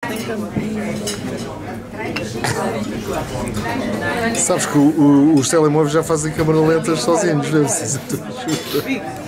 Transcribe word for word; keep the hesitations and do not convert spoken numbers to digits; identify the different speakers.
Speaker 1: Sabes que o- o- os telemóveis já fazem câmara lentas sozinhos, não é preciso a tua ajuda.